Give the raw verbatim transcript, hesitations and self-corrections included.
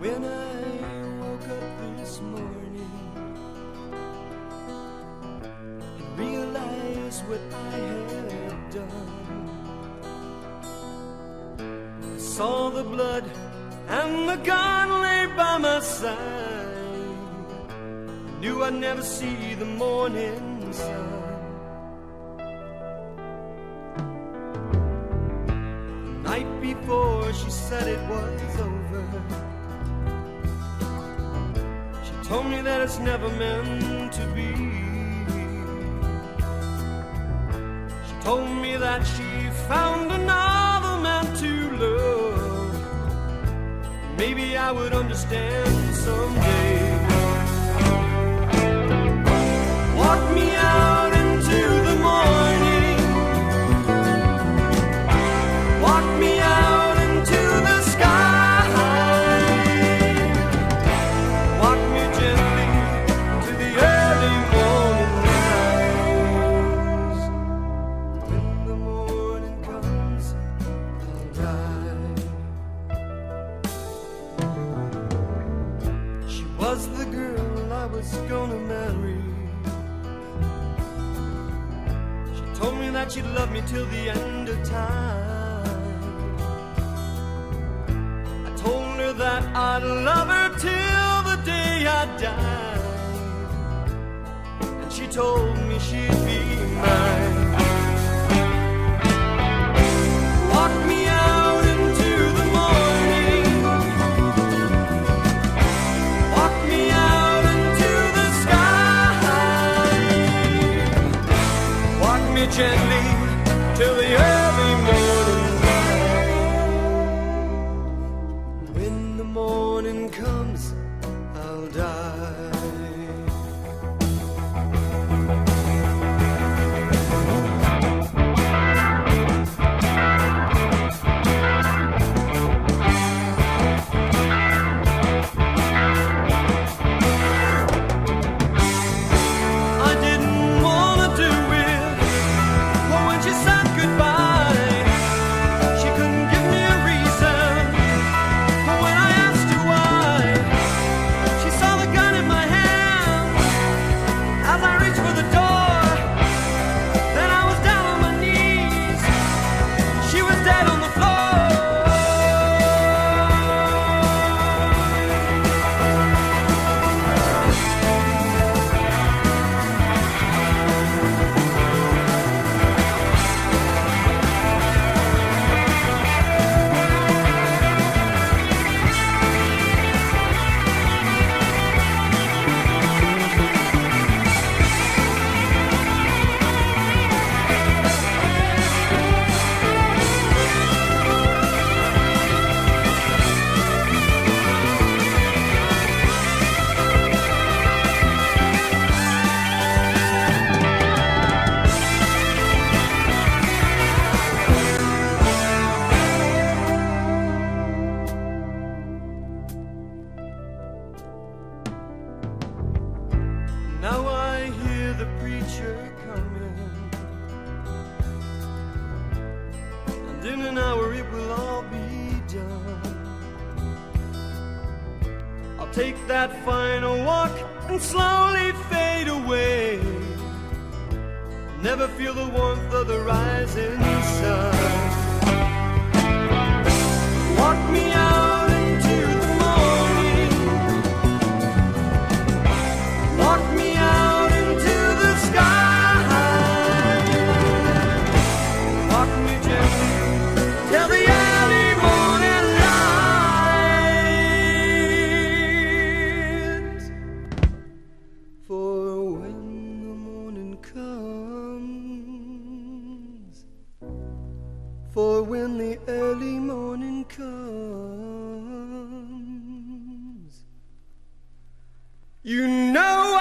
When I woke up this morning and realized what I had done, I saw the blood and the gun lay by my side. I knew I'd never see the morning sun. The night before she said it was over, told me that it's never meant to be. She told me that she found another man to love. Maybe I would understand someday. Walk me out into the morning. Walk me out into the sky. Gonna marry. She told me that she'd love me till the end of time. I told her that I'd love her till the day I died, and she told me she'd be mine. Walk me out into the morning. Walk me out gently till the early morning light. When the morning comes, I'll die. Take that final walk and slowly fade away. Never feel the warmth of the rising sun. Walk me out into the morning. Walk me out into the sky. Walk me gently till the early morning light. For when the morning comes, for when the early morning comes, you know